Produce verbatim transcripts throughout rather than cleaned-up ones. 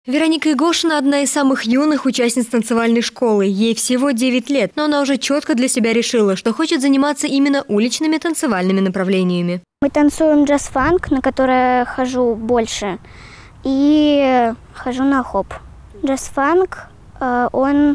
Вероника Игошина – одна из самых юных участниц танцевальной школы. Ей всего девять лет, но она уже четко для себя решила, что хочет заниматься именно уличными танцевальными направлениями. Мы танцуем джаз-фанк, на который хожу больше, и хожу на хоп. Джаз-фанк, он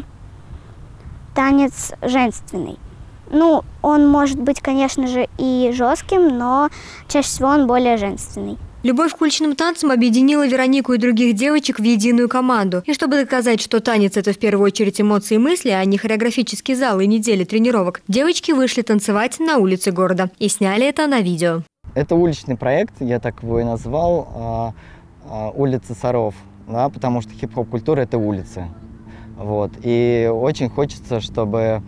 танец женственный. Ну, он может быть, конечно же, и жестким, но чаще всего он более женственный. Любовь к уличным танцам объединила Веронику и других девочек в единую команду. И чтобы доказать, что танец – это в первую очередь эмоции и мысли, а не хореографический зал и недели тренировок, девочки вышли танцевать на улице города и сняли это на видео. Это уличный проект, я так его и назвал, «Улица Саров», да, потому что хип-хоп-культура – это улицы. Вот. И очень хочется, чтобы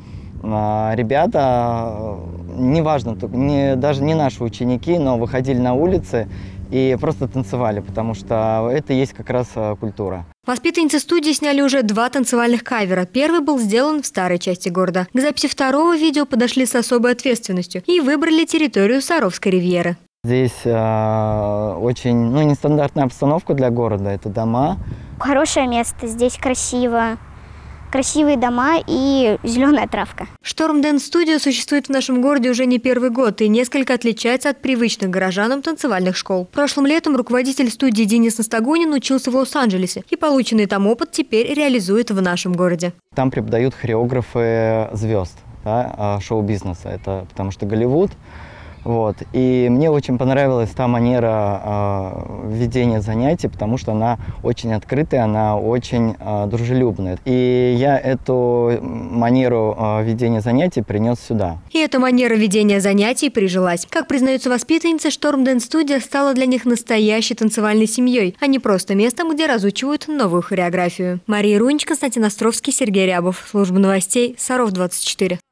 ребята, неважно, не, даже не наши ученики, но выходили на улицы и просто танцевали, потому что это и есть как раз культура. Воспитанницы студии сняли уже два танцевальных кавера. Первый был сделан в старой части города. К записи второго видео подошли с особой ответственностью и выбрали территорию Саровской ривьеры. Здесь э, очень ну, нестандартная обстановка для города. Это дома. Хорошее место, здесь красиво. Красивые дома и зеленая травка. Шторм Дэнс Студио существует в нашем городе уже не первый год и несколько отличается от привычных горожанам танцевальных школ. Прошлым летом руководитель студии Денис Настагунин учился в Лос-Анджелесе и полученный там опыт теперь реализует в нашем городе. Там преподают хореографы звезд, да, шоу-бизнеса. Это потому что Голливуд. Вот. И мне очень понравилась та манера э, ведения занятий, потому что она очень открытая, она очень э, дружелюбная. И я эту манеру э, ведения занятий принес сюда. И эта манера ведения занятий прижилась. Как признаются воспитанницы, Шторм Дэнс Студио стала для них настоящей танцевальной семьей, а не просто местом, где разучивают новую хореографию. Мария Рунич, Константин Островский, Сергей Рябов. Служба новостей Саров двадцать четыре.